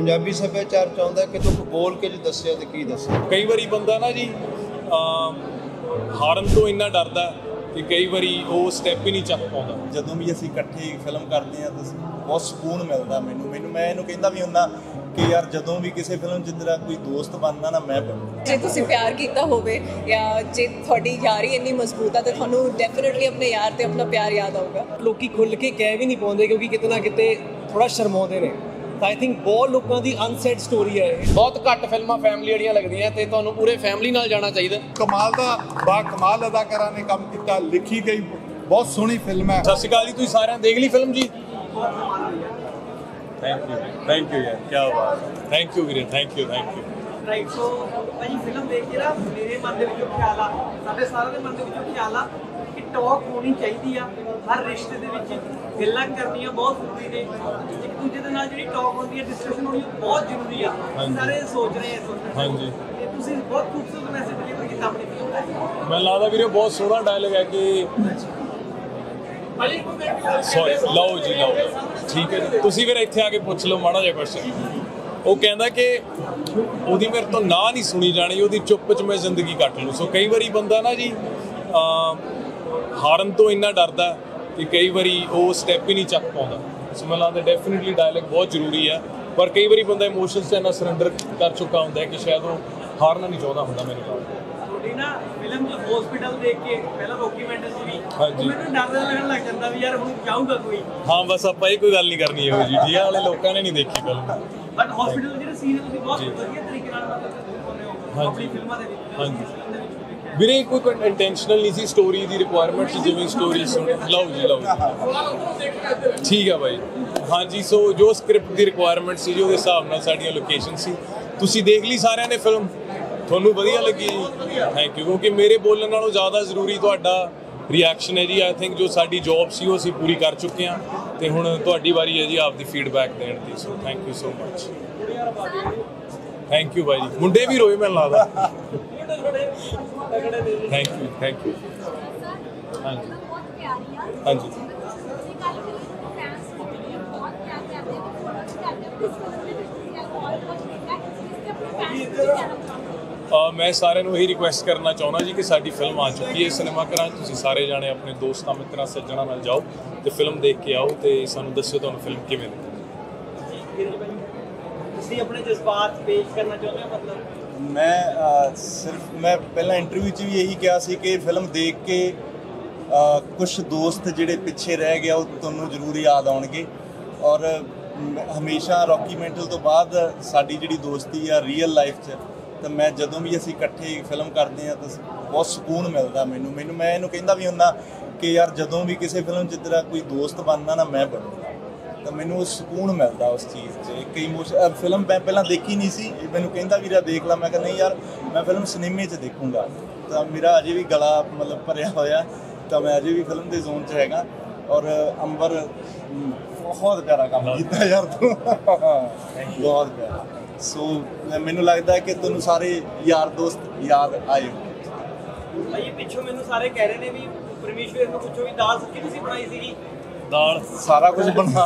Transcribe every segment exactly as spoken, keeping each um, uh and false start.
ਪੰਜਾਬੀ ਸੱਭਿਆਚਾਰ ਚਾਹੁੰਦਾ ਕਿ ਤੂੰ ਬੋਲ ਕੇ ਜੇ ਦੱਸਿਆ ਤੇ ਕੀ ਦੱਸਿਆ। ਕਈ ਵਾਰੀ ਬੰਦਾ ਨਾ ਜੀ ਹਾਰਨ ਤੋਂ ਇੰਨਾ ਡਰਦਾ ਕਿ ਕਈ ਵਾਰੀ ਉਹ ਸਟੈਪ ਹੀ ਨਹੀਂ ਚੱਕ ਪਾਉਂਦਾ। ਜਦੋਂ ਵੀ ਅਸੀਂ ਇਕੱਠੇ ਫਿਲਮ ਕਰਦੇ ਹਾਂ ਤਾਂ ਬਹੁਤ ਸਕੂਨ ਮਿਲਦਾ ਮੈਨੂੰ ਮੈਨੂੰ ਮੈਂ ਇਹਨੂੰ ਕਹਿੰਦਾ ਵੀ ਹੁੰਦਾ ਕਿ ਯਾਰ ਜਦੋਂ ਵੀ ਕਿਸੇ ਫਿਲਮ 'ਚ ਤੇਰਾ ਕੋਈ ਦੋਸਤ ਬਣਦਾ ਨਾ ਮੈਂ ਬਣਦਾ। ਜੇ ਤੁਸੀਂ ਪਿਆਰ ਕੀਤਾ ਹੋਵੇ ਜਾਂ ਜੇ ਤੁਹਾਡੀ ਯਾਰੀ ਇੰਨੀ ਮਜ਼ਬੂਤ ਆ ਤਾਂ ਤੁਹਾਨੂੰ ਡੈਫੀਨਿਟਲੀ ਆਪਣੇ ਯਾਰ ਤੇ ਆਪਣਾ ਪਿਆਰ ਯਾਦ ਆਊਗਾ। ਲੋਕੀ ਖੁੱਲ੍ਹ ਕੇ ਕਹਿ ਵੀ ਨਹੀਂ ਪਾਉਂਦੇ ਕਿਉਂਕਿ ਕਿਤੇ ਨਾ ਕਿਤੇ ਥੋੜਾ ਸ਼ਰਮਾਉਂਦੇ ਨੇ। ਤਾਂ ਆਈ ਥਿੰਕ ਬਹੁਤ ਲੋਕਾਂ ਦੀ ਅਨਸੈਡ ਸਟੋਰੀ ਹੈ ਇਹ। ਬਹੁਤ ਘੱਟ ਫਿਲਮਾਂ ਫੈਮਿਲੀ ਵਾਲੀਆਂ ਲੱਗਦੀਆਂ ਤੇ ਤੁਹਾਨੂੰ ਪੂਰੇ ਫੈਮਿਲੀ ਨਾਲ ਜਾਣਾ ਚਾਹੀਦਾ। ਕਮਾਲ ਦਾ ਬਾ ਕਮਾਲ ਅਦਾਕਾਰਾਂ ਨੇ ਕੰਮ ਕੀਤਾ, ਲਿਖੀ ਗਈ ਬਹੁਤ ਸੋਹਣੀ ਫਿਲਮ ਹੈ। ਸਤਿ ਸ਼੍ਰੀ ਅਕਾਲ ਜੀ, ਤੁਸੀਂ ਸਾਰਿਆਂ ਨੇ ਦੇਖ ਲਈ ਫਿਲਮ ਜੀ? ਥੈਂਕ ਯੂ ਥੈਂਕ ਯੂ ਯਾਰ, ਕੀ ਬਾਤ, ਥੈਂਕ ਯੂ ਵੀਰੇ, thank you thank you. Right, so ਭਾਜੀ ਫਿਲਮ ਦੇਖ ਕੇ ਨਾ ਮੇਰੇ ਮਨ ਦੇ ਵਿੱਚੋਂ ਖਿਆਲ ਆ, ਸਾਡੇ ਸਾਰਿਆਂ ਦੇ ਮਨ ਦੇ ਵਿੱਚੋਂ ਖਿਆਲ ਆ ਕਿ ਟਾਕ ਹੋਣੀ ਚਾਹੀਦੀ ਆ ਹਰ ਰਿਸ਼ਤੇ ਦੇ ਵਿੱਚ। ਗੱਲਾਂ ਕਰਨੀਆਂ ਬਹੁਤ ਜ਼ਰੂਰੀ ਨੇ, ਇੱਕ ਦੂਜੇ ਦੇ ਨਾਲ ਜਿਹੜੀ ਟਾਕ ਹੁੰਦੀ ਹੈ, ਡਿਸਕਸ਼ਨ ਹੋਣੀ ਬਹੁਤ ਜ਼ਰੂਰੀ ਆ। ਸਾਰੇ ਸੋਚ ਰਹੇ ਆ ਸੋਚ ਹਾਂਜੀ, ਤੇ ਤੁਸੀਂ ਬਹੁਤ ਖੂਬਸੂਰਤ ਮੈਸੇਜ ਡਿਲੀਵਰ ਕੀਤਾ ਆਪਣੀ ਫਿਲਮ ਦਾ। ਮੈਨੂੰ ਲੱਗਦਾ ਵੀਰੇ ਬਹੁਤ ਸੋਹਣਾ ਡਾਇਲੋਗ ਹੈ ਕਿ ਸੌਰੀ ਲਓ ਜੀ ਲਓ, ਠੀਕ ਹੈ ਜੀ। ਤੁਸੀਂ ਫਿਰ ਇੱਥੇ ਆ ਕੇ ਪੁੱਛ ਲਓ ਮਾੜਾ ਜਿਹਾ ਕੁਐਸਚਨ। ਉਹ ਕਹਿੰਦਾ ਕਿ ਉਹਦੀ ਮੇਰੇ ਤੋਂ ਨਾ ਨਹੀਂ ਸੁਣੀ ਜਾਣੀ, ਉਹਦੀ ਚੁੱਪ 'ਚ ਮੈਂ ਜ਼ਿੰਦਗੀ ਕੱਟ ਲੂੰ। ਸੋ ਕਈ ਵਾਰੀ ਬੰਦਾ ਨਾ ਜੀ ਹਾਰਨ ਤੋਂ ਇੰਨਾ ਡਰਦਾ ਕਿ ਕਈ ਵਾਰੀ ਉਹ ਸਟੈਪ ਹੀ ਨਹੀਂ ਚੱਕ ਪਾਉਂਦਾ। ਸੋ ਮੈਨੂੰ ਲੱਗਦਾ ਡੈਫੀਨਿਟਲੀ ਡਾਇਲੋਗ ਬਹੁਤ ਜ਼ਰੂਰੀ ਹੈ, ਪਰ ਕਈ ਵਾਰੀ ਬੰਦਾ ਇਮੋਸ਼ਨਸ 'ਚ ਇੰਨਾ ਸਰੈਂਡਰ ਕਰ ਚੁੱਕਾ ਹੁੰਦਾ ਕਿ ਸ਼ਾਇਦ ਉਹ ਹਾਰਨਾ ਨਹੀਂ ਚਾਹੁੰਦਾ ਹੁੰਦਾ। ਮੇਰੇ ਨਾਲ ਤੁਹਾਡੀ ਨਾ ਫਿਲਮ 'ਚ ਹਸਪੀਟਲ ਦੇਖ ਕੇ ਪਹਿਲਾਂ ਡਾਕੂਮੈਂਟਰੀ ਸੀ ਵੀ, ਹਾਂਜੀ, ਮੈਨੂੰ ਡਰ ਲੱਗਣ ਲੱਗ ਜਾਂਦਾ ਵੀ ਯਾਰ ਹੁਣ ਜਾਊਗਾ ਕੋਈ। ਹਾਂ ਬਸ ਆਪਾਂ ਇਹ ਕੋਈ ਗੱਲ ਨਹੀਂ ਕਰਨੀ ਇਹੋ ਜੀ, ਠੀਕ ਹੈ। ਵਾਲੇ ਲੋਕਾਂ ਨੇ ਨਹੀਂ ਦੇਖੀ ਫਿਲਮ, ਬਟ ਹਸਪੀਟਲ ਜਿਹੜੇ ਸੀਨ ਤੁਸੀਂ ਬਹੁਤ ਵਧੀਆ ਤਰੀਕੇ ਨਾਲ ਦਿਖਾਉਂਦੇ ਹੋ ਆਪਣੀ ਫਿਲਮਾਂ ਦੇ ਵਿੱਚ। ਹਾਂਜੀ ਵੀਰੇ, ਕੋਈ ਕੋਈ ਇੰਟੈਂਸ਼ਨਲ ਨਹੀਂ ਸੀ, ਸਟੋਰੀ ਦੀ ਰਿਕੁਆਇਰਮੈਂਟ ਸੀ। ਜਿਵੇਂ ਸਟੋਰੀ ਲਓ ਜੀ ਲਓ, ਠੀਕ ਹੈ ਬਾਈ। ਹਾਂਜੀ, ਸੋ ਜੋ ਸਕ੍ਰਿਪਟ ਦੀ ਰਿਕੁਆਇਰਮੈਂਟ ਸੀ ਜੀ, ਉਹਦੇ ਹਿਸਾਬ ਨਾਲ ਸਾਡੀਆਂ ਲੋਕੇਸ਼ਨ ਸੀ। ਤੁਸੀਂ ਦੇਖ ਲਈ ਸਾਰਿਆਂ ਨੇ ਫਿਲਮ, ਤੁਹਾਨੂੰ ਵਧੀਆ ਲੱਗੀ? ਥੈਂਕ ਯੂ, ਕਿਉਂਕਿ ਮੇਰੇ ਬੋਲਣ ਨਾਲੋਂ ਜ਼ਿਆਦਾ ਜ਼ਰੂਰੀ ਤੁਹਾਡਾ ਰਿਐਕਸ਼ਨ ਹੈ ਜੀ। ਆਈ ਥਿੰਕ ਜੋ ਸਾਡੀ ਜੌਬ ਸੀ ਉਹ ਅਸੀਂ ਪੂਰੀ ਕਰ ਚੁੱਕੇ ਹਾਂ ਤੇ ਹੁਣ ਤੁਹਾਡੀ ਵਾਰੀ ਹੈ ਜੀ ਆਪਦੀ ਫੀਡਬੈਕ ਦੇਣ ਦੀ। So thank you so much. Thank you ਬਾਈ ਜੀ, ਮੁੰਡੇ ਵੀ ਰੋਏ ਮੈਨੂੰ ਲੱਗਦਾ। Thank you thank you. ਹਾਂਜੀ ਹਾਂਜੀ ਮੈਂ ਸਾਰਿਆਂ ਨੂੰ ਇਹੀ ਰਿਕੁਐਸਟ ਕਰਨਾ ਚਾਹੁੰਦਾ ਜੀ ਕਿ ਸਾਡੀ ਫਿਲਮ ਆ ਚੁੱਕੀ ਹੈ ਸਿਨੇਮਾ ਘਰਾਂ 'ਚ। ਤੁਸੀਂ ਸਾਰੇ ਜਾਣੇ ਆਪਣੇ ਦੋਸਤਾਂ ਮਿੱਤਰਾਂ ਸੱਜਣਾਂ ਨਾਲ ਜਾਓ ਤੇ ਫਿਲਮ ਦੇਖ ਕੇ ਆਓ ਤੇ ਸਾਨੂੰ ਦੱਸਿਓ ਤੁਹਾਨੂੰ ਫਿਲਮ ਕਿਵੇਂ ਲੱਗੀ। ਤੁਸੀਂ ਆਪਣੇ ਜਜ਼ਬਾਤ ਪੇਸ਼ ਕਰਨਾ ਚਾਹੁੰਦੇ ਹੋ? ਮਤਲਬ ਮੈਂ ਸਿਰਫ ਮੈਂ ਪਹਿਲਾਂ ਇੰਟਰਵਿਊ 'ਚ ਵੀ ਇਹੀ ਕਿਹਾ ਸੀ ਕਿ ਫਿਲਮ ਦੇਖ ਕੇ ਕੁਝ ਦੋਸਤ ਜਿਹੜੇ ਪਿੱਛੇ ਰਹਿ ਗਏ ਉਹ ਤੁਹਾਨੂੰ ਜ਼ਰੂਰ ਯਾਦ ਆਉਣਗੇ। ਔਰ ਹਮੇਸ਼ਾ ਰੌਕੀ ਮੈਂਟਲ ਤੋਂ ਬਾਅਦ ਸਾਡੀ ਜਿਹੜੀ ਦੋਸਤੀ ਆ ਰੀਅਲ ਲਾਈਫ 'ਚ, ਤਾਂ ਮੈਂ ਜਦੋਂ ਵੀ ਅਸੀਂ ਇਕੱਠੇ ਫਿਲਮ ਕਰਦੇ ਹਾਂ ਤਾਂ ਬਹੁਤ ਸਕੂਨ ਮਿਲਦਾ ਮੈਨੂੰ ਮੈਨੂੰ ਮੈਂ ਇਹਨੂੰ ਕਹਿੰਦਾ ਵੀ ਹੁੰਦਾ ਕਿ ਯਾਰ ਜਦੋਂ ਵੀ ਕਿਸੇ ਫਿਲਮ 'ਚ ਤੇਰਾ ਕੋਈ ਦੋਸਤ ਬਣਦਾ ਨਾ ਮੈਂ ਬਣਦਾ। ਤਾਂ ਮੈਨੂੰ ਸਕੂਨ ਮਿਲਦਾ ਉਸ ਚੀਜ਼ 'ਚ। ਇੱਕ ਇਮੋਸ਼ਨ ਫਿਲਮ ਮੈਂ ਪਹਿਲਾਂ ਦੇਖੀ ਨਹੀਂ ਸੀ, ਮੈਨੂੰ ਕਹਿੰਦਾ ਵੀਰਾ ਦੇਖ ਲਾ, ਮੈਂ ਕਿਹਾ ਨਹੀਂ ਯਾਰ ਮੈਂ ਫਿਲਮ ਸਿਨੇਮੇ 'ਚ ਦੇਖੂੰਗਾ। ਤਾਂ ਮੇਰਾ ਅਜੇ ਵੀ ਗਲਾ ਮਤਲਬ ਭਰਿਆ ਹੋਇਆ, ਤਾਂ ਮੈਂ ਅਜੇ ਵੀ ਫਿਲਮ ਦੇ ਜ਼ੋਨ 'ਚ ਹੈਗਾ। ਔਰ ਅੰਬਰ ਬਹੁਤ ਪਿਆਰਾ ਕੰਮ ਕੀਤਾ ਯਾਰ ਤੂੰ, ਬਹੁਤ ਪਿਆਰਾ। ਸੋ ਮੈਨੂੰ ਲੱਗਦਾ ਕਿ ਤੁਹਾਨੂੰ ਸਾਰੇ ਯਾਰ ਦੋਸਤ ਯਾਦ ਆਏ। ਭਾਈ ਪਿੱਛੋਂ ਮੈਨੂੰ ਸਾਰੇ ਕਹਿ ਰਹੇ ਨੇ ਵੀ ਪਰਮੇਸ਼ਵਰ ਨੂੰ ਪੁੱਛੋ ਵੀ ਦਾਲ ਸੱਚੀ ਤੁਸੀਂ ਬਣਾਈ ਸੀਗੀ? ਦਾਲ ਸਾਰਾ ਕੁਝ ਬਣਾ,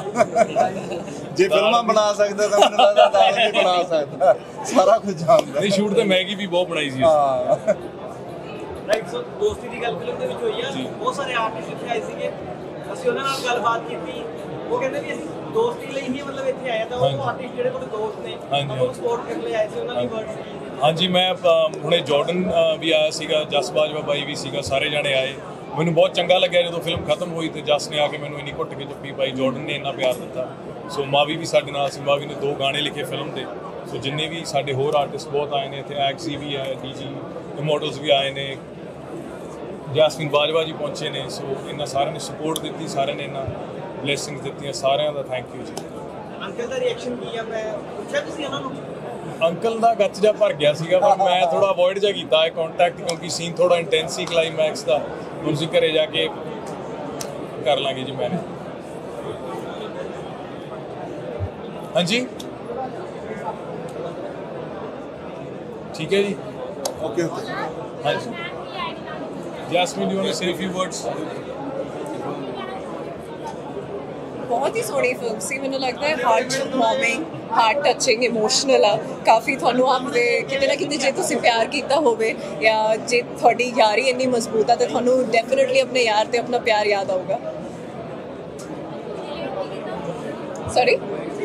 ਜੇ ਫਿਲਮਾਂ ਬਣਾ ਸਕਦਾ ਤਾਂ ਮੈਨੂੰ ਲੱਗਦਾ ਦਾਲ ਵੀ ਬਣਾ ਸਕਦਾ, ਸਾਰਾ ਕੁਝ ਜਾਣਦਾ। ਨਹੀਂ, ਸ਼ੂਟ ਤੇ ਮੈਗੀ ਵੀ ਬਹੁਤ ਬਣਾਈ ਸੀ। ਹਾਂ ਰਾਈਟ, ਸੋ ਦੋਸਤੀ ਦੀ ਗੱਲ ਫਿਲਮ ਦੇ ਵਿੱਚ ਹੋਈ ਆ। ਬਹੁਤ ਸਾਰੇ ਆਰਟਿਸਟ ਇੱਥੇ ਆਏ ਸੀਗੇ, ਅਸੀਂ ਉਹਨਾਂ ਨਾਲ ਗੱਲਬਾਤ ਕੀਤੀ। ਉਹ ਕਹਿੰਦੇ ਵੀ ਅਸੀਂ ਦੋਸਤੀ ਲਈ ਹੀ ਮਤਲਬ ਇੱਥੇ ਆਏ, ਤਾਂ ਉਹ ਆਰਟਿਸਟ ਜਿਹੜੇ ਤੁਹਾਡੇ ਦੋਸਤ ਨੇ ਉਹ ਸਪੋਰਟ ਕਰਨ ਲਈ ਆਏ ਸੀ, ਉਹਨਾਂ ਦੀ ਵਰਡਸ। ਹਾਂਜੀ, ਮੈਂ ਹੁਣੇ ਜਾਰਡਨ ਵੀ ਆਇਆ ਸੀਗਾ, ਜਸ ਬਾਜਵਾ ਬਾਈ ਵੀ ਸੀਗਾ, ਸਾਰੇ ਜਾਣੇ ਆਏ। ਮੈਨੂੰ ਬਹੁਤ ਚੰਗਾ ਲੱਗਿਆ ਜਦੋਂ ਫਿਲਮ ਖਤਮ ਹੋਈ ਤੇ ਜਸ ਨੇ ਆ ਕੇ ਮੈਨੂੰ ਇੰਨੀ ਘੁੱਟ ਕੇ ਚੁੱਪੀ ਪਾਈ, ਜਾਰਡਨ ਨੇ ਇੰਨਾ ਪਿਆਰ ਦਿੱਤਾ। ਸੋ ਮਾਵੀ ਵੀ ਸਾਡੇ ਨਾਲ ਸੀ, ਮਾਵੀ ਨੇ ਦੋ ਗਾਣੇ ਲਿਖੇ ਫਿਲਮ ਦੇ। ਸੋ ਜਿੰਨੇ ਵੀ ਸਾਡੇ ਹੋਰ ਆਰਟਿਸਟ ਬਹੁਤ ਆਏ ਨੇ ਇੱਥੇ, ਐਕਸੀ ਵੀ ਹੈ, ਡੀ ਜੀ ਇਮੋਟਲਸ ਵੀ ਆਏ ਨੇ, ਜੈਸਮੀਨ ਬਾਜਵਾ ਜੀ ਪਹੁੰਚੇ ਨੇ। ਸੋ ਇਹਨਾਂ ਸਾਰਿਆਂ ਨੇ ਸਪੋਰਟ ਦਿੱਤੀ, ਸਾਰਿਆਂ ਨੇ ਇਹਨਾਂ ਬਲੇਸਿੰਗਸ ਦਿੱਤੀਆਂ, ਸਾਰਿਆਂ ਦਾ ਥੈਂਕ ਯੂ ਜੀ। ਅੰਕਲ ਦਾ ਰਿਐਕਸ਼ਨ ਕੀ ਆ? ਮੈਂ ਪੁੱਛਿਆ ਤੁਸੀਂ ਉਹਨਾਂ ਨੂੰ? ਅੰਕਲ ਦਾ ਗੱਚ ਜਿਹਾ ਭਰ ਗਿਆ ਸੀਗਾ, ਪਰ ਮੈਂ ਥੋੜਾ ਅਵੋਇਡ ਜਿਹਾ ਕੀਤਾ ਹੈ ਕੰਟੈਕਟ, ਕਿਉਂਕਿ ਸੀਨ ਥੋੜਾ ਇੰਟੈਂਸ ਸੀ ਕਲਾਈਮੈਕਸ ਦਾ। ਹੁਣ ਅਸੀਂ ਘਰੇ ਜਾ ਕੇ ਕਰ ਲਾਂਗੇ ਜੀ ਮੈਨੇ। ਹਾਂਜੀ ਠੀਕ ਹੈ ਜੀ, ਓਕੇ ਓਕੇ। ਹਾਂਜੀ Jasmine, do you want to say a few words? ਬਹੁਤ ਹੀ ਸੋਹਣੀ ਫਿਲਮ ਸੀ। ਮੈਨੂੰ ਲੱਗਦਾ ਹੈ heart warming, heart touching, emotional ਆ ਕਾਫੀ। ਤੁਹਾਨੂੰ ਆਪਦੇ ਕਿਤੇ ਨਾ ਕਿਤੇ ਜੇ ਤੁਸੀਂ ਪਿਆਰ ਕੀਤਾ ਹੋਵੇ ਜਾਂ ਜੇ ਤੁਹਾਡੀ ਯਾਰੀ ਇੰਨੀ ਮਜ਼ਬੂਤ ਆ ਤਾਂ ਤੁਹਾਨੂੰ ਡੈਫੀਨਿਟਲੀ ਆਪਣੇ ਯਾਰ ਤੇ ਆਪਣਾ ਪਿਆਰ ਯਾਦ ਆਊਗਾ। ਸੌਰੀ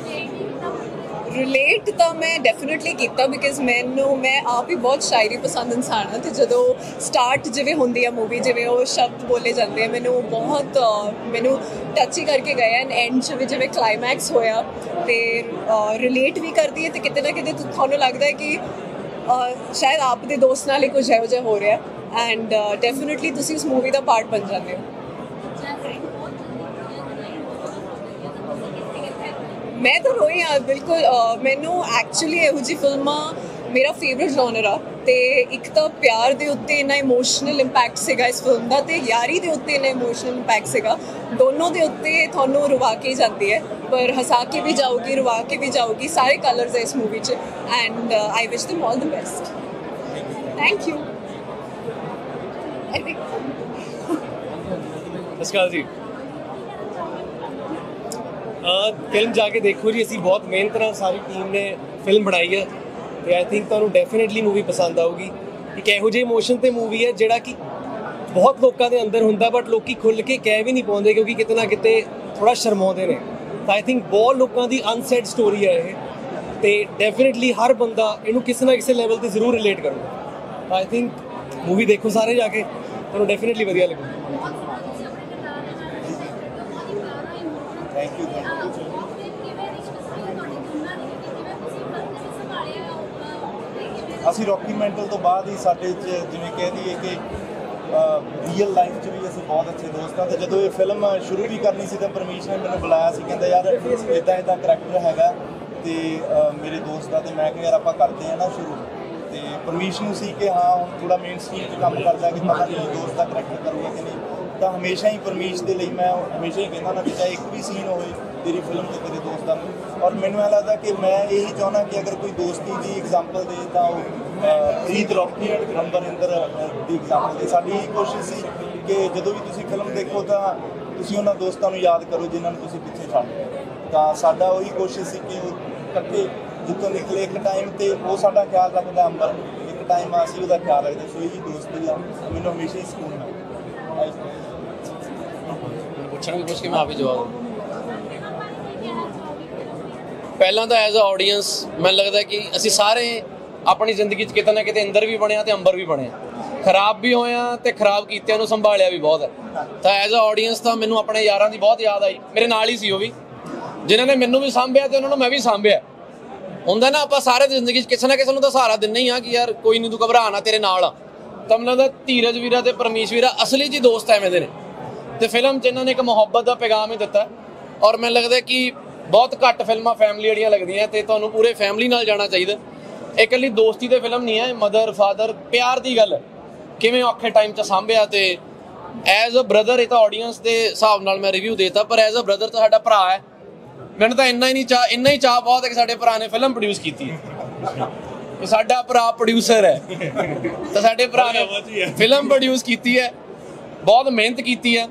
ਰਿਲੇਟ ਤਾਂ ਮੈਂ ਡੈਫੀਨਿਟਲੀ ਕੀਤਾ ਬਿਕਾਜ਼ ਮੈਨੂੰ ਮੈਂ ਆਪ ਹੀ ਬਹੁਤ ਸ਼ਾਇਰੀ ਪਸੰਦ ਇਨਸਾਨ ਹਾਂ ਅਤੇ ਜਦੋਂ ਸਟਾਰਟ ਜਿਵੇਂ ਹੁੰਦੀ ਆ ਮੂਵੀ, ਜਿਵੇਂ ਉਹ ਸ਼ਬਦ ਬੋਲੇ ਜਾਂਦੇ ਆ, ਮੈਨੂੰ ਬਹੁਤ ਮੈਨੂੰ ਟੱਚ ਹੀ ਕਰਕੇ ਗਏ ਐਂਡ ਐਂਡ 'ਚ ਵੀ ਜਿਵੇਂ ਕਲਾਈਮੈਕਸ ਹੋਇਆ ਅਤੇ ਰਿਲੇਟ ਵੀ ਕਰਦੀ ਹੈ ਅਤੇ ਕਿਤੇ ਨਾ ਕਿਤੇ ਤੁਹਾਨੂੰ ਲੱਗਦਾ ਹੈ ਕਿ ਸ਼ਾਇਦ ਆਪ ਦੇ ਦੋਸਤ ਨਾਲ ਹੀ ਕੁਝ ਇਹੋ ਜਿਹਾ ਹੋ ਰਿਹਾ ਐਂਡ ਡੈਫੀਨਿਟਲੀ ਤੁਸੀਂ ਉਸ ਮੂਵੀ ਦਾ ਪਾਰਟ ਬਣ ਜਾਂਦੇ ਹੋ। ਮੈਂ ਤਾਂ ਰੋਈ ਹਾਂ ਬਿਲਕੁਲ। ਮੈਨੂੰ ਐਕਚੁਅਲੀ ਇਹੋ ਜਿਹੀ ਫਿਲਮਾਂ ਮੇਰਾ ਫੇਵਰੇਟ ਜਨਰ ਆ ਅਤੇ ਇੱਕ ਤਾਂ ਪਿਆਰ ਦੇ ਉੱਤੇ ਇੰਨਾ ਇਮੋਸ਼ਨਲ ਇੰਪੈਕਟ ਸੀਗਾ ਇਸ ਫਿਲਮ ਦਾ ਅਤੇ ਯਾਰੀ ਦੇ ਉੱਤੇ ਇੰਨਾ ਇਮੋਸ਼ਨਲ ਇੰਪੈਕਟ ਸੀਗਾ। ਦੋਨੋਂ ਦੇ ਉੱਤੇ ਤੁਹਾਨੂੰ ਰਵਾ ਕੇ ਜਾਂਦੀ ਹੈ, ਪਰ ਹਸਾ ਕੇ ਵੀ ਜਾਊਗੀ, ਰਵਾ ਕੇ ਵੀ ਜਾਊਗੀ। ਸਾਰੇ ਕਲਰਸ ਹੈ ਇਸ ਮੂਵੀ 'ਚ and I wish them all the best. Thank you. I think ਅਸਕਾਲ ਜੀ ਫਿਲਮ ਜਾ ਕੇ ਦੇਖੋ ਜੀ। ਅਸੀਂ ਬਹੁਤ ਮਿਹਨਤ ਨਾਲ ਸਾਰੀ ਟੀਮ ਨੇ ਫਿਲਮ ਬਣਾਈ ਹੈ ਅਤੇ ਆਈ ਥਿੰਕ ਤੁਹਾਨੂੰ ਡੈਫੀਨੇਟਲੀ ਮੂਵੀ ਪਸੰਦ ਆਊਗੀ। ਇੱਕ ਇਹੋ ਜਿਹੇ ਇਮੋਸ਼ਨ 'ਤੇ ਮੂਵੀ ਹੈ ਜਿਹੜਾ ਕਿ ਬਹੁਤ ਲੋਕਾਂ ਦੇ ਅੰਦਰ ਹੁੰਦਾ ਬਟ ਲੋਕੀ ਖੁੱਲ੍ਹ ਕੇ ਕਹਿ ਵੀ ਨਹੀਂ ਪਾਉਂਦੇ ਕਿਉਂਕਿ ਕਿਤੇ ਨਾ ਕਿਤੇ ਥੋੜ੍ਹਾ ਸ਼ਰਮਾਉਂਦੇ ਨੇ। ਤਾਂ ਆਈ ਥਿੰਕ ਬਹੁਤ ਲੋਕਾਂ ਦੀ ਅਨਸੈਡ ਸਟੋਰੀ ਹੈ ਇਹ ਅਤੇ ਡੈਫੀਨੇਟਲੀ ਹਰ ਬੰਦਾ ਇਹਨੂੰ ਕਿਸੇ ਨਾ ਕਿਸੇ ਲੈਵਲ 'ਤੇ ਜ਼ਰੂਰ ਰਿਲੇਟ ਕਰੂਗਾ। ਆਈ ਥਿੰਕ ਮੂਵੀ ਦੇਖੋ ਸਾਰੇ ਜਾ ਕੇ, ਤੁਹਾਨੂੰ ਡੈਫੀਨੇਟਲੀ ਵਧੀਆ ਲੱਗੂਗਾ। Thank you thank you. ਅਸੀਂ ਰੌਕੀ ਮੈਂਟਲ ਤੋਂ ਬਾਅਦ ਹੀ ਸਾਡੇ 'ਚ ਜਿਵੇਂ ਕਹਿ ਦਈਏ ਕਿ ਰੀਅਲ ਲਾਈਫ 'ਚ ਵੀ ਅਸੀਂ ਬਹੁਤ ਅੱਛੇ ਦੋਸਤ ਹਾਂ। ਅਤੇ ਜਦੋਂ ਇਹ ਫਿਲਮ ਸ਼ੁਰੂ ਵੀ ਕਰਨੀ ਸੀ ਤਾਂ ਪਰਮੇਸ਼ ਨੇ ਮੈਨੂੰ ਬੁਲਾਇਆ ਸੀ, ਕਹਿੰਦਾ ਯਾਰ ਇੱਦਾਂ ਇੱਦਾਂ ਕਰੈਕਟਰ ਹੈਗਾ ਅਤੇ ਮੇਰੇ ਦੋਸਤ ਦਾ, ਅਤੇ ਮੈਂ ਕਿਹਾ ਯਾਰ ਆਪਾਂ ਕਰਦੇ ਹਾਂ ਨਾ ਸ਼ੁਰੂ। ਅਤੇ ਪਰਮੇਸ਼ ਨੂੰ ਸੀ ਕਿ ਹਾਂ ਹੁਣ ਥੋੜ੍ਹਾ ਮੇਨ ਸਟਰੀਮ 'ਚ ਕੰਮ ਕਰਦਾ ਕਿ ਪਤਾ ਨਹੀਂ ਦੋਸਤ ਦਾ ਕਰੈਕਟਰ ਕਰੂਗਾ ਕਿ ਨਹੀਂ। ਤਾਂ ਹਮੇਸ਼ਾ ਹੀ ਪਰਮੇਸ਼ ਦੇ ਲਈ ਮੈਂ ਹਮੇਸ਼ਾ ਹੀ ਕਹਿੰਦਾ ਨਾ ਕਿ ਚਾਹੇ ਇੱਕ ਵੀ ਸੀਨ ਹੋਵੇ ਤੇਰੀ ਫਿਲਮ 'ਤੇ ਤੇਰੇ ਦੋਸਤਾਂ ਨੂੰ। ਔਰ ਮੈਨੂੰ ਇਹ ਲੱਗਦਾ ਕਿ ਮੈਂ ਇਹੀ ਚਾਹੁੰਦਾ ਕਿ ਅਗਰ ਕੋਈ ਦੋਸਤੀ ਦੀ ਐਗਜ਼ਾਮਪਲ ਦੇ ਤਾਂ ਉਹ ਪ੍ਰੀਤ ਰੌਕੀ ਅਮਰਿੰਦਰ ਦੀ ਐਗਜ਼ਾਮਪਲ ਦੇ। ਸਾਡੀ ਇਹੀ ਕੋਸ਼ਿਸ਼ ਸੀ ਕਿ ਜਦੋਂ ਵੀ ਤੁਸੀਂ ਫਿਲਮ ਦੇਖੋ ਤਾਂ ਤੁਸੀਂ ਉਹਨਾਂ ਦੋਸਤਾਂ ਨੂੰ ਯਾਦ ਕਰੋ ਜਿਨ੍ਹਾਂ ਨੂੰ ਤੁਸੀਂ ਪਿੱਛੇ ਛੱਡ ਗਏ। ਤਾਂ ਸਾਡਾ ਉਹੀ ਕੋਸ਼ਿਸ਼ ਸੀ ਕਿ ਉਹ ਇਕੱਠੇ ਜਿੱਥੋਂ ਨਿਕਲੇ ਇੱਕ ਟਾਈਮ 'ਤੇ ਉਹ ਸਾਡਾ ਖਿਆਲ ਰੱਖਦਾ ਅੰਬਰ, ਇੱਕ ਟਾਈਮ ਅਸੀਂ ਉਹਦਾ ਖਿਆਲ ਰੱਖਦੇ। ਸੋ ਇਹੀ ਦੋਸਤੀ ਆ ਮੈਨੂੰ ਹਮੇਸ਼ਾ ਹੀ ਸਕੂਨ ਮਿਲਦਾ। ਪੁੱਛਣਗੇ ਕੁਝ ਕਿ ਮੈਂ ਆਪ ਹੀ ਜਵਾਬ ਪਹਿਲਾਂ ਤਾਂ ਐਜ਼ ਅ ਆਡੀਅੰਸ ਮੈਨੂੰ ਲੱਗਦਾ ਕਿ ਅਸੀਂ ਸਾਰੇ ਆਪਣੀ ਜ਼ਿੰਦਗੀ 'ਚ ਕਿਤੇ ਨਾ ਕਿਤੇ ਅੰਦਰ ਵੀ ਬਣਿਆ ਤੇ ਅੰਬਰ ਵੀ ਬਣਿਆ, ਖਰਾਬ ਵੀ ਹੋਇਆ ਤੇ ਖਰਾਬ ਕੀਤਿਆਂ ਨੂੰ ਸੰਭਾਲਿਆ ਵੀ ਬਹੁਤ ਹੈ। ਤਾਂ ਐਜ਼ ਅ ਆਡੀਅੰਸ ਤਾਂ ਮੈਨੂੰ ਆਪਣੇ ਯਾਰਾਂ ਦੀ ਬਹੁਤ ਯਾਦ ਆਈ। ਮੇਰੇ ਨਾਲ ਹੀ ਸੀ ਉਹ ਵੀ, ਜਿਨ੍ਹਾਂ ਨੇ ਮੈਨੂੰ ਵੀ ਸਾਂਭਿਆ ਤੇ ਉਹਨਾਂ ਨੂੰ ਮੈਂ ਵੀ ਸਾਂਭਿਆ। ਹੁੰਦਾ ਨਾ ਆਪਾਂ ਸਾਰੇ ਜ਼ਿੰਦਗੀ 'ਚ ਕਿਸੇ ਨਾ ਕਿਸੇ ਨੂੰ ਤਾਂ ਸਹਾਰਾ ਦਿੰਦੇ ਹੀ ਆ ਕਿ ਯਾਰ ਕੋਈ ਨਹੀਂ ਤੂੰ ਘਬਰਾ ਨਾ ਤੇਰੇ ਨਾਲ ਆ। ਤਾਂ ਮੈਨੂੰ ਲੱਗਦਾ ਧੀਰਜ ਵੀਰਾ ਤੇ ਪਰਮੇਸ਼ ਵੀਰਾ ਅਸਲੀ ਜੀ ਦੋਸਤ ਐਵੇਂ ਦੇ ਨੇ ਅਤੇ ਫਿਲਮ 'ਚ ਇਹਨਾਂ ਨੇ ਇੱਕ ਮੁਹੱਬਤ ਦਾ ਪੈਗਾਮ ਹੀ ਦਿੱਤਾ। ਔਰ ਮੈਨੂੰ ਲੱਗਦਾ ਕਿ ਬਹੁਤ ਘੱਟ ਫਿਲਮਾਂ ਫੈਮਿਲੀ ਵਾਲੀਆਂ ਲੱਗਦੀਆਂ ਅਤੇ ਤੁਹਾਨੂੰ ਪੂਰੇ ਫੈਮਿਲੀ ਨਾਲ ਜਾਣਾ ਚਾਹੀਦਾ। ਇਹ ਇਕੱਲੀ ਦੋਸਤੀ ਦੇ ਫਿਲਮ ਨਹੀਂ ਹੈ, ਮਦਰ ਫਾਦਰ ਪਿਆਰ ਦੀ ਗੱਲ ਕਿਵੇਂ ਔਖੇ ਟਾਈਮ 'ਚ ਸਾਂਭਿਆ। ਅਤੇ ਐਜ਼ ਅ ਬ੍ਰਦਰ ਇਹ ਤਾਂ ਆਡੀਅੰਸ ਦੇ ਹਿਸਾਬ ਨਾਲ ਮੈਂ ਰਿਵਿਊ ਦੇਤਾ, ਪਰ ਐਜ਼ ਅ ਬ੍ਰਦਰ ਤਾਂ ਸਾਡਾ ਭਰਾ ਹੈ। ਮੈਨੂੰ ਤਾਂ ਇੰਨਾ ਹੀ ਨਹੀਂ ਚਾਹ ਇੰਨਾ ਹੀ ਚਾਹ ਬਹੁਤ ਹੈ ਕਿ ਸਾਡੇ ਭਰਾ ਨੇ ਫਿਲਮ ਪ੍ਰੋਡਿਊਸ ਕੀਤੀ ਹੈ। ਸਾਡਾ ਭਰਾ ਪ੍ਰੋਡਿਊਸਰ ਹੈ ਤਾਂ ਸਾਡੇ ਭਰਾ ਨੇ ਫਿਲਮ ਪ੍ਰੋਡਿਊਸ ਕੀਤੀ ਹੈ, ਬਹੁਤ ਮਿਹਨਤ ਕੀਤੀ ਹੈ।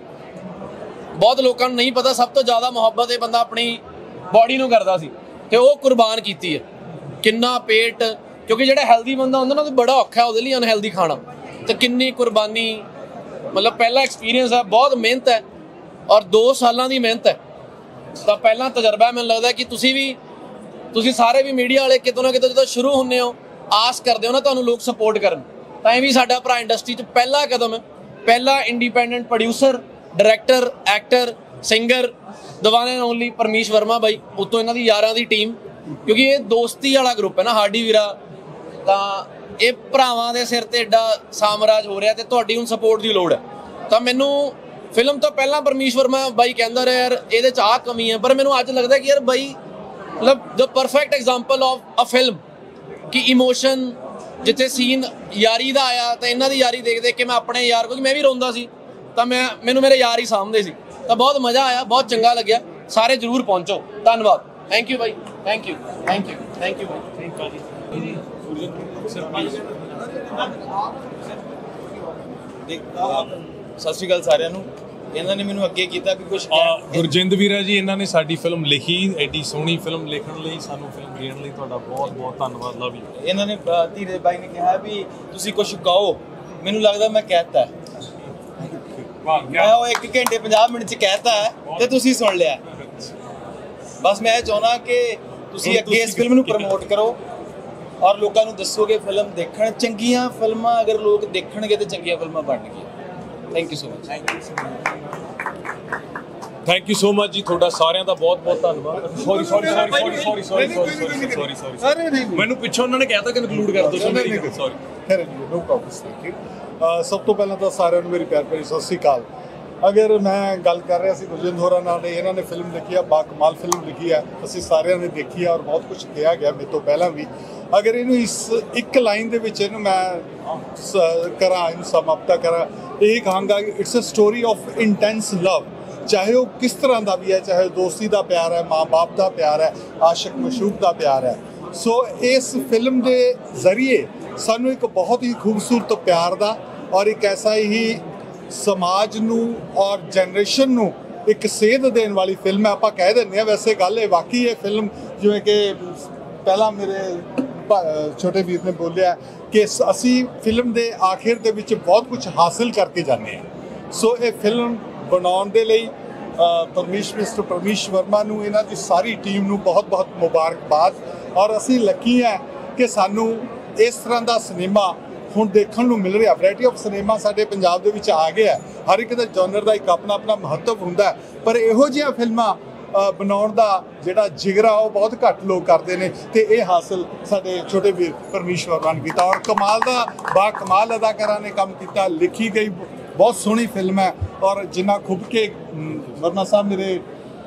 ਬਹੁਤ ਲੋਕਾਂ ਨੂੰ ਨਹੀਂ ਪਤਾ ਸਭ ਤੋਂ ਜ਼ਿਆਦਾ ਮੁਹੱਬਤ ਇਹ ਬੰਦਾ ਆਪਣੀ ਬੋਡੀ ਨੂੰ ਕਰਦਾ ਸੀ ਅਤੇ ਉਹ ਕੁਰਬਾਨ ਕੀਤੀ ਹੈ। ਕਿੰਨਾ ਪੇਟ, ਕਿਉਂਕਿ ਜਿਹੜਾ ਹੈਲਦੀ ਬੰਦਾ ਹੁੰਦਾ ਨਾ ਉਹ ਬੜਾ ਔਖਾ ਉਹਦੇ ਲਈ ਅਨਹੈਲਦੀ ਖਾਣਾ, ਅਤੇ ਕਿੰਨੀ ਕੁਰਬਾਨੀ, ਮਤਲਬ ਪਹਿਲਾ ਐਕਸਪੀਰੀਅੰਸ ਹੈ, ਬਹੁਤ ਮਿਹਨਤ ਹੈ ਔਰ ਦੋ ਸਾਲਾਂ ਦੀ ਮਿਹਨਤ ਹੈ। ਤਾਂ ਪਹਿਲਾਂ ਤਜਰਬਾ ਮੈਨੂੰ ਲੱਗਦਾ ਕਿ ਤੁਸੀਂ ਵੀ ਤੁਸੀਂ ਸਾਰੇ ਵੀ ਮੀਡੀਆ ਵਾਲੇ ਕਿਤੋਂ ਨਾ ਕਿਤੋਂ ਜਦੋਂ ਸ਼ੁਰੂ ਹੁੰਦੇ ਹੋ ਆਸ ਕਰਦੇ ਹੋ ਨਾ ਤੁਹਾਨੂੰ ਲੋਕ ਸਪੋਰਟ ਕਰਨ। ਤਾਂ ਇਹ ਵੀ ਸਾਡਾ ਭਰਾ ਇੰਡਸਟਰੀ 'ਚ ਪਹਿਲਾ ਕਦਮ ਹੈ, ਪਹਿਲਾ independent producer, director, actor, singer, the one and only Parmish Verma ਬਾਈ। ਉੱਤੋਂ ਇਹਨਾਂ ਦੀ ਯਾਰਾਂ ਦੀ ਟੀਮ, ਕਿਉਂਕਿ ਇਹ ਦੋਸਤੀ ਵਾਲਾ ਗਰੁੱਪ ਹੈ ਨਾ ਹਾਰਡੀ ਵੀਰਾ। ਤਾਂ ਇਹ ਭਰਾਵਾਂ ਦੇ ਸਿਰ 'ਤੇ ਐਡਾ ਸਾਮਰਾਜ ਹੋ ਰਿਹਾ ਅਤੇ ਤੁਹਾਡੀ ਹੁਣ ਸਪੋਰਟ ਦੀ ਲੋੜ ਹੈ। ਤਾਂ ਮੈਨੂੰ ਫਿਲਮ ਤੋਂ ਪਹਿਲਾਂ ਪਰਮੇਸ਼ ਵਰਮਾ ਬਾਈ ਕਹਿੰਦਾ ਰਿਹਾ ਯਾਰ ਇਹਦੇ 'ਚ ਆਹ ਕਮੀ ਹੈ, ਪਰ ਮੈਨੂੰ ਅੱਜ ਲੱਗਦਾ ਕਿ ਯਾਰ ਬਾਈ ਮਤਲਬ the perfect example of a film ਕਿ ਇਮੋਸ਼ਨ ਜਿੱਥੇ ਸੀਨ ਯਾਰੀ ਦਾ ਆਇਆ ਤਾਂ ਇਹਨਾਂ ਦੀ ਯਾਰੀ ਦੇਖ ਦੇਖ ਕੇ ਮੈਂ ਆਪਣੇ ਯਾਰ, ਕਿਉਂਕਿ ਮੈਂ ਵੀ ਰੋਂਦਾ ਸੀ ਤਾਂ ਮੈਂ ਮੈਨੂੰ ਮੇਰੇ ਯਾਰ ਹੀ ਸਾਂਭਦੇ ਸੀ। ਤਾਂ ਬਹੁਤ ਮਜ਼ਾ ਆਇਆ, ਬਹੁਤ ਚੰਗਾ ਲੱਗਿਆ। ਸਾਰੇ ਜ਼ਰੂਰ ਪਹੁੰਚੋ। ਧੰਨਵਾਦ। Thank you bye, thank you thank you thank you bye. ਦੇਖ ਸਤਿ ਸ਼੍ਰੀ ਅਕਾਲ ਸਾਰਿਆਂ ਨੂੰ। ਇਹਨਾਂ ਨੇ ਮੈਨੂੰ ਅੱਗੇ ਕੀਤਾ ਕਿ ਕੁਝ ਗੁਰਜਿੰਦ ਵੀਰਾ ਜੀ ਇਹਨਾਂ ਨੇ ਸਾਡੀ ਫਿਲਮ ਲਿਖੀ, ਐਡੀ ਸੋਹਣੀ ਫਿਲਮ ਲਿਖਣ ਲਈ, ਸਾਨੂੰ ਫਿਲਮ ਦੇਣ ਲਈ ਤੁਹਾਡਾ ਬਹੁਤ ਬਹੁਤ ਧੰਨਵਾਦ। Love you. ਇਹਨਾਂ ਨੇ ਅ, ਧੀਰਜ ਬਾਈ ਨੇ ਕਿਹਾ ਵੀ ਤੁਸੀਂ ਕੁਝ ਕਹੋ, ਮੈਨੂੰ ਲੱਗਦਾ ਮੈਂ ਕਹਿਤਾ ਮੈਂ ਉਹ ਇੱਕ ਘੰਟੇ ਪੰਜਾਹ ਮਿੰਟ ਚ ਕਹਿਤਾ ਤੇ ਤੁਸੀਂ ਸੁਣ ਲਿਆ। ਬਸ ਮੈਂ ਇਹ ਚਾਹੁੰਦਾ ਕਿ ਤੁਸੀਂ ਅੱਗੇ ਇਸ ਫਿਲਮ ਨੂੰ ਪ੍ਰਮੋਟ ਕਰੋ ਔਰ ਲੋਕਾਂ ਨੂੰ ਦੱਸੋਗੇ ਫਿਲਮ ਦੇਖਣ। ਚੰਗੀਆਂ ਫਿਲਮਾਂ ਅਗਰ ਲੋਕ ਦੇਖਣਗੇ ਤੇ ਚੰਗੀਆਂ ਫਿਲਮਾਂ ਬਣਨਗੀਆਂ। Thank you so much. Thank you so much ਜੀ, ਤੁਹਾਡਾ ਸਾਰਿਆਂ ਦਾ ਬਹੁਤ ਬਹੁਤ ਧੰਨਵਾਦ। Sorry sorry sorry sorry sorry sorry sorry sorry sorry ਅਰੇ ਨਹੀਂ ਮੈਨੂੰ ਪਿੱਛੋਂ ਉਹਨਾਂ ਨੇ ਕਹਿਤਾ ਕਿ ਇਨਕਲੂਡ ਕਰ ਦਿਓ। ਸੌਰੀ ਖੈਰ ਨੋ ਪ੍ਰੋਬਲਮ। Thank you. ਸਭ ਤੋਂ ਪਹਿਲਾਂ ਤਾਂ ਸਾਰਿਆਂ ਨੂੰ ਮੇਰੀ ਪਿਆਰ ਭਰੀ ਸਤਿ ਸ਼੍ਰੀ ਅਕਾਲ। ਅਗਰ ਮੈਂ ਗੱਲ ਕਰ ਰਿਹਾ ਸੀ ਗੁਰਜਿੰਦ ਹੋਰਾਂ ਨਾਲ, ਇਹਨਾਂ ਨੇ ਫਿਲਮ ਲਿਖੀ ਆ, ਬਾ ਕਮਾਲ ਫਿਲਮ ਲਿਖੀ ਆ, ਅਸੀਂ ਸਾਰਿਆਂ ਨੇ ਦੇਖੀ ਆ ਔਰ ਬਹੁਤ ਕੁਝ ਕਿਹਾ ਗਿਆ ਮੇਰੇ ਤੋਂ ਪਹਿਲਾਂ ਵੀ। ਅਗਰ ਇਹਨੂੰ ਇਸ ਇੱਕ ਲਾਈਨ ਦੇ ਵਿੱਚ ਇਹਨੂੰ ਮੈਂ ਕਰਾਂ, ਇਹਨੂੰ ਸਮਾਪਤ ਕਰਾਂ, ਇਹ ਕਹਾਂਗਾ ਕਿ it's a story of intense love. ਚਾਹੇ ਉਹ ਕਿਸ ਤਰ੍ਹਾਂ ਦਾ ਵੀ ਹੈ, ਚਾਹੇ ਦੋਸਤੀ ਦਾ ਪਿਆਰ ਹੈ, ਮਾਂ ਬਾਪ ਦਾ ਪਿਆਰ ਹੈ, ਆਸ਼ਿਕ ਮਸ਼ੂਕ ਦਾ ਪਿਆਰ ਹੈ। ਸੋ ਇਸ ਫਿਲਮ ਦੇ ਜ਼ਰੀਏ ਸਾਨੂੰ ਇੱਕ ਬਹੁਤ ਹੀ ਖੂਬਸੂਰਤ ਪਿਆਰ ਦਾ ਔਰ ਇੱਕ ਐਸਾ ਹੀ ਸਮਾਜ ਨੂੰ ਔਰ ਜਨਰੇਸ਼ਨ ਨੂੰ ਇੱਕ ਸੇਧ ਦੇਣ ਵਾਲੀ ਫਿਲਮ ਹੈ। ਆਪਾਂ ਕਹਿ ਦਿੰਦੇ ਹਾਂ, ਵੈਸੇ ਗੱਲ ਇਹ ਵਾਕਈ ਇਹ ਫਿਲਮ, ਜਿਵੇਂ ਕਿ ਪਹਿਲਾਂ ਮੇਰੇ ਛੋਟੇ ਵੀਰ ਨੇ ਬੋਲਿਆ ਕਿ ਅਸੀਂ ਫਿਲਮ ਦੇ ਆਖਿਰ ਦੇ ਵਿੱਚ ਬਹੁਤ ਕੁਝ ਹਾਸਿਲ ਕਰਕੇ ਜਾਂਦੇ ਹਾਂ। ਸੋ ਇਹ ਫਿਲਮ ਬਣਾਉਣ ਦੇ ਲਈ ਪਰਮੇਸ਼ ਮਿਸਟਰ ਪਰਮੇਸ਼ ਵਰਮਾ ਨੂੰ, ਇਹਨਾਂ ਦੀ ਸਾਰੀ ਟੀਮ ਨੂੰ ਬਹੁਤ ਬਹੁਤ ਮੁਬਾਰਕਬਾਦ। ਔਰ ਅਸੀਂ ਲੱਕੀ ਹਾਂ ਕਿ ਸਾਨੂੰ ਇਸ ਤਰ੍ਹਾਂ ਦਾ ਸਿਨੇਮਾ ਹੁਣ ਦੇਖਣ ਨੂੰ ਮਿਲ ਰਿਹਾ। ਵੈਰਾਈਟੀ ਆਫ ਸਿਨੇਮਾ ਸਾਡੇ ਪੰਜਾਬ ਦੇ ਵਿੱਚ ਆ ਗਿਆ। ਹਰ ਇੱਕ ਦੇ ਜਨਰ ਦਾ ਇੱਕ ਆਪਣਾ ਆਪਣਾ ਮਹੱਤਵ ਹੁੰਦਾ, ਪਰ ਇਹੋ ਜਿਹੀਆਂ ਫਿਲਮਾਂ ਬਣਾਉਣ ਦਾ ਜਿਹੜਾ ਜਿਗਰਾ ਉਹ ਬਹੁਤ ਘੱਟ ਲੋਕ ਕਰਦੇ ਨੇ, ਤੇ ਇਹ ਹਾਸਲ ਸਾਡੇ ਛੋਟੇ ਵੀਰ ਪਰਮੇਸ਼ ਵਰਮਾ ਨੇ ਕੀਤਾ। ਔਰ ਕਮਾਲ ਦਾ ਬਾ ਕਮਾਲ ਅਦਾਕਾਰਾਂ ਨੇ ਕੰਮ ਕੀਤਾ। ਲਿਖੀ ਗਈ ਬਹੁਤ ਸੋਹਣੀ ਫਿਲਮ ਹੈ ਔਰ ਜਿੰਨਾ ਖੁੱਬ ਕੇ ਵਰਮਾ ਸਾਹਿਬ ਮੇਰੇ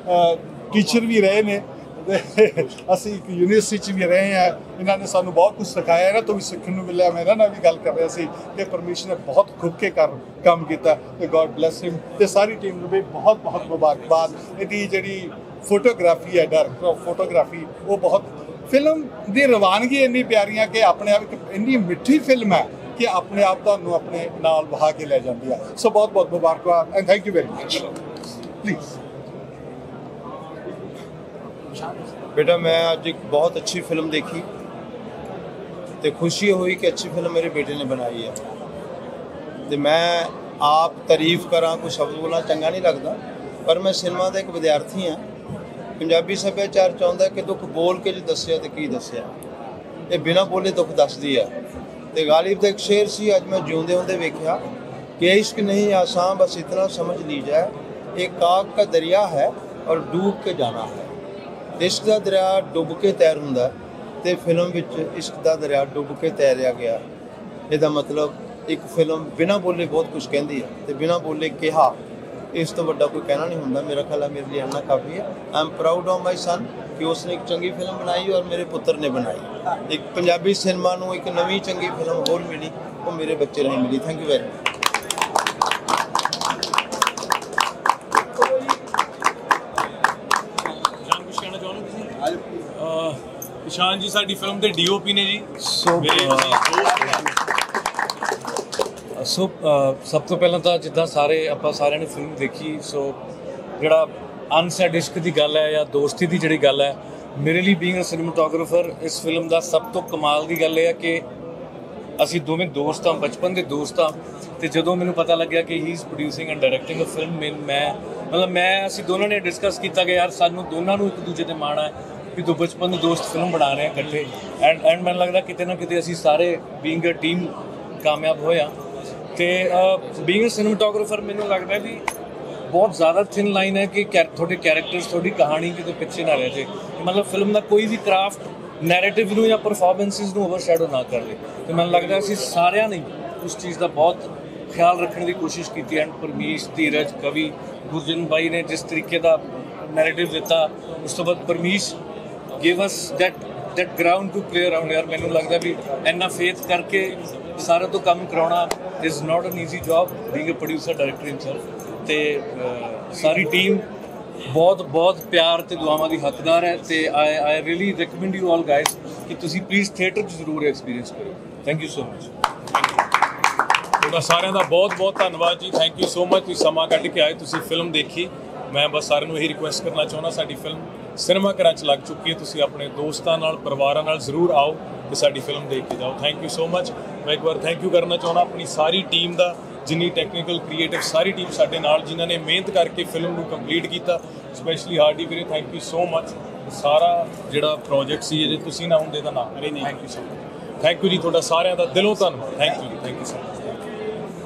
ਟੀਚਰ ਵੀ ਰਹੇ ਨੇ, ਅਸੀਂ ਇੱਕ ਯੂਨੀਵਰਸਿਟੀ 'ਚ ਵੀ ਰਹੇ ਹਾਂ। ਇਹਨਾਂ ਨੇ ਸਾਨੂੰ ਬਹੁਤ ਕੁਝ ਸਿਖਾਇਆ, ਇਹਨਾਂ ਤੋਂ ਵੀ ਸਿੱਖਣ ਨੂੰ ਮਿਲਿਆ। ਮੈਂ ਇਹਨਾਂ ਨਾਲ ਵੀ ਗੱਲ ਕਰ ਰਿਹਾ ਸੀ ਕਿ ਪਰਮੇਸ਼ ਨੇ ਬਹੁਤ ਖੁੱਬ ਕੇ ਕਰ ਕੰਮ ਕੀਤਾ ਤੇ ਗੋਡ ਬਲੈਸ ਹਿਮ। ਤੇ ਸਾਰੀ ਟੀਮ ਨੂੰ ਵੀ ਬਹੁਤ ਬਹੁਤ ਮੁਬਾਰਕਬਾਦ। ਇਹਦੀ ਜਿਹੜੀ ਫੋਟੋਗ੍ਰਾਫੀ ਹੈ, ਡਾਇਰੈਕਟਰ ਆਫ ਫੋਟੋਗ੍ਰਾਫੀ, ਉਹ ਬਹੁਤ, ਫਿਲਮ ਦੀ ਰਵਾਨਗੀ ਇੰਨੀ ਪਿਆਰੀਆਂ ਕਿ ਆਪਣੇ ਆਪ ਇੱਕ ਇੰਨੀ ਮਿੱਠੀ ਫਿਲਮ ਹੈ ਕਿ ਆਪਣੇ ਆਪ ਤੁਹਾਨੂੰ ਆਪਣੇ ਨਾਲ ਵਹਾ ਕੇ ਲੈ ਜਾਂਦੀ ਹੈ। ਸੋ ਬਹੁਤ ਬਹੁਤ ਮੁਬਾਰਕਬਾਦ and thank you very much. Please. बेटा मैं आज एक बहुत अच्छी फिल्म देखी तो खुशी हुई कि अच्छी फिल्म मेरे बेटे ने बनाई है। तो मैं आप तारीफ करा, कोई शब्द बोलना चंगा नहीं लगता, पर मैं सिनेमा का एक विद्यार्थी हाँ। पंजाबी सभ्याचार चाहता कि दुख बोल के जो दसिया तो की दसिया, ये बिना बोले दुख दसदी है। तो गालिब का एक शेर सी, अज मैं जिਉਂਦੇ ਹੁੰਦੇ वेख्या कि इश्क नहीं आसान बस इतना समझ ली जाए, एक काग का दरिया है और डूब के जाना है। इश्क का दरिया डुब के तैर हुंदा ते फिल्म विच इश्क का दरिया डुब के तैरिया गया। ਇਹਦਾ ਮਤਲਬ ਇੱਕ ਫਿਲਮ ਬਿਨਾ ਬੋਲੇ ਬਹੁਤ ਕੁਝ ਕਹਿੰਦੀ ਹੈ ਤੇ ਬਿਨਾ ਬੋਲੇ ਕਿਹਾ, ਇਸ ਤੋਂ ਵੱਡਾ ਕੋਈ ਕਹਿਣਾ ਨਹੀਂ ਹੁੰਦਾ। ਮੇਰਾ ਖਿਆਲ ਹੈ ਮੇਰੇ ਲਈ ਇੰਨਾ ਕਾਫੀ ਹੈ। I am proud of my son ਕਿ ਉਸਨੇ ਇੱਕ ਚੰਗੀ ਫਿਲਮ ਬਣਾਈ ਔਰ ਮੇਰੇ ਪੁੱਤਰ ਨੇ ਬਣਾਈ। ਇੱਕ ਪੰਜਾਬੀ ਸਿਨੇਮਾ ਨੂੰ ਇੱਕ ਨਵੀਂ ਚੰਗੀ ਫਿਲਮ ਹੋਰ ਮਿਲੀ, ਉਹ ਮੇਰੇ ਬੱਚੇ ਰਾਹੀਂ ਮਿਲੀ। Thank you very much. Ishaan ji ਸਾਡੀ ਫਿਲਮ ਦੇ ਡੀਓਪੀ ਨੇ ਜੀ। ਸੋ ਸੋ ਸਭ ਤੋਂ ਪਹਿਲਾਂ ਤਾਂ ਜਿੱਦਾਂ ਸਾਰੇ ਆਪਾਂ ਸਾਰਿਆਂ ਨੇ ਫਿਲਮ ਦੇਖੀ, ਸੋ ਜਿਹੜਾ ਅਨਸੈਡ ਇਸ਼ਕ ਦੀ ਗੱਲ ਹੈ ਜਾਂ ਦੋਸਤੀ ਦੀ ਜਿਹੜੀ ਗੱਲ ਹੈ, ਮੇਰੇ ਲਈ ਬੀਇੰਗ ਅ ਸਿਨੇਮੈਟੋਗ੍ਰਾਫਰ ਇਸ ਫਿਲਮ ਦਾ ਸਭ ਤੋਂ ਕਮਾਲ ਦੀ ਗੱਲ ਇਹ ਹੈ ਕਿ ਅਸੀਂ ਦੋਵੇਂ ਦੋਸਤ ਹਾਂ, ਬਚਪਨ ਦੇ ਦੋਸਤ ਹਾਂ। ਤੇ ਜਦੋਂ ਮੈਨੂੰ ਪਤਾ ਲੱਗਿਆ ਕਿ he is producing and directing a film, ਮੈਂ ਮਤਲਬ ਮੈਂ ਅਸੀਂ ਦੋਨਾਂ ਨੇ ਡਿਸਕਸ ਕੀਤਾ ਕਿ ਯਾਰ ਸਾਨੂੰ ਦੋਨਾਂ ਨੂੰ ਇੱਕ ਦੂਜੇ ਤੇ ਮਾਣ ਹੈ ਵੀ ਦੋ ਬਚਪਨ ਦੇ ਦੋਸਤ ਫਿਲਮ ਬਣਾ ਰਹੇ ਆ ਇਕੱਠੇ। ਐਂਡ ਐਂਡ ਮੈਨੂੰ ਲੱਗਦਾ ਕਿਤੇ ਨਾ ਕਿਤੇ ਅਸੀਂ ਸਾਰੇ ਬੀਇੰਗ ਅ ਟੀਮ ਕਾਮਯਾਬ ਹੋਏ ਹਾਂ। ਅਤੇ ਬੀਇੰਗ ਅ ਸਿਨੇਮੈਟੋਗ੍ਰਾਫਰ ਮੈਨੂੰ ਲੱਗਦਾ ਵੀ ਬਹੁਤ ਜ਼ਿਆਦਾ ਥਿਨ ਲਾਈਨ ਹੈ ਕਿ ਕੈ ਤੁਹਾਡੇ ਕੈਰੈਕਟਰਸ, ਤੁਹਾਡੀ ਕਹਾਣੀ ਕਿਤੇ ਪਿੱਛੇ ਨਾ ਰਹਿ ਜਾਏ। ਮਤਲਬ ਫਿਲਮ ਦਾ ਕੋਈ ਵੀ ਕਰਾਫਟ ਨੈਰੇਟਿਵ ਨੂੰ ਜਾਂ ਪਰਫੋਰਮੈਂਸਿਸ ਨੂੰ ਓਵਰਸ਼ੈਡੋ ਨਾ ਕਰ ਦੇ। ਅਤੇ ਮੈਨੂੰ ਲੱਗਦਾ ਅਸੀਂ ਸਾਰਿਆਂ ਨੇ ਉਸ ਚੀਜ਼ ਦਾ ਬਹੁਤ ਖਿਆਲ ਰੱਖਣ ਦੀ ਕੋਸ਼ਿਸ਼ ਕੀਤੀ। ਐਂਡ ਪਰਮੇਸ਼, ਧੀਰਜ, ਕਵੀ, ਗੁਰਜਨ ਬਾਈ ਨੇ ਜਿਸ ਤਰੀਕੇ ਦਾ ਨੈਰੇਟਿਵ ਦਿੱਤਾ, ਉਸ ਤੋਂ ਬਾਅਦ Parmesh give us that that ground to play around। ਯਾਰ ਮੈਨੂੰ ਲੱਗਦਾ ਵੀ ਇੰਨਾ ਫੇਥ ਕਰਕੇ ਸਾਰਾ ਤੋਂ ਕੰਮ ਕਰਾਉਣਾ is not an easy job, being a producer director himself. ਅਤੇ ਸਾਰੀ ਟੀਮ ਬਹੁਤ ਬਹੁਤ ਪਿਆਰ ਅਤੇ ਦੁਆਵਾਂ ਦੀ ਹੱਕਦਾਰ ਹੈ। ਅਤੇ I I really recommend you all guys ਕਿ ਤੁਸੀਂ ਪਲੀਜ਼ ਥੀਏਟਰ 'ਚ ਜ਼ਰੂਰ ਐਕਸਪੀਰੀਅੰਸ ਕਰੋ। Thank you so much. ਤੁਹਾਡਾ ਸਾਰਿਆਂ ਦਾ ਬਹੁਤ ਬਹੁਤ ਧੰਨਵਾਦ ਜੀ। ਥੈਂਕ ਯੂ ਸੋ ਮਚ, ਤੁਸੀਂ ਸਮਾਂ ਕੱਢ ਕੇ ਆਏ, ਤੁਸੀਂ ਫਿਲਮ ਦੇਖੀ। ਮੈਂ ਬਸ ਸਾਰਿਆਂ ਨੂੰ ਇਹੀ ਰਿਕੁਐਸਟ ਕਰਨਾ ਚਾਹੁੰਦਾ, ਸਾਡੀ ਫਿਲਮ ਸਿਨੇਮਾ ਘਰਾਂ 'ਚ ਲੱਗ ਚੁੱਕੀ ਹੈ, ਤੁਸੀਂ ਆਪਣੇ ਦੋਸਤਾਂ ਨਾਲ ਪਰਿਵਾਰਾਂ ਨਾਲ ਜ਼ਰੂਰ ਆਓ ਤੇ ਸਾਡੀ ਫਿਲਮ ਦੇਖ ਕੇ ਜਾਓ। Thank you so much. ਮੈਂ ਇੱਕ ਵਾਰ ਥੈਂਕ ਯੂ ਕਰਨਾ ਚਾਹੁੰਦਾ ਆਪਣੀ ਸਾਰੀ ਟੀਮ ਦਾ, ਜਿੰਨੀ ਟੈਕਨੀਕਲ ਕ੍ਰੀਏਟਿਵ ਸਾਰੀ ਟੀਮ ਸਾਡੇ ਨਾਲ, ਜਿਨ੍ਹਾਂ ਨੇ ਮਿਹਨਤ ਕਰਕੇ ਫਿਲਮ ਨੂੰ ਕੰਪਲੀਟ ਕੀਤਾ। ਸਪੈਸ਼ਲੀ ਹਾਰਡੀ ਵੀਰੇ, ਥੈਂਕ ਯੂ ਸੋ ਮਚ। ਸਾਰਾ ਜਿਹੜਾ ਪ੍ਰੋਜੈਕਟ ਸੀ, ਜੇ ਤੁਸੀਂ ਨਾ ਹੁੰਦੇ ਤਾਂ ਨਾ। Thank you so much. Thank you ਜੀ, ਤੁਹਾਡਾ ਸਾਰਿਆਂ ਦਾ ਦਿਲੋਂ ਧੰਨਵਾਦ। Thank you thank you so much.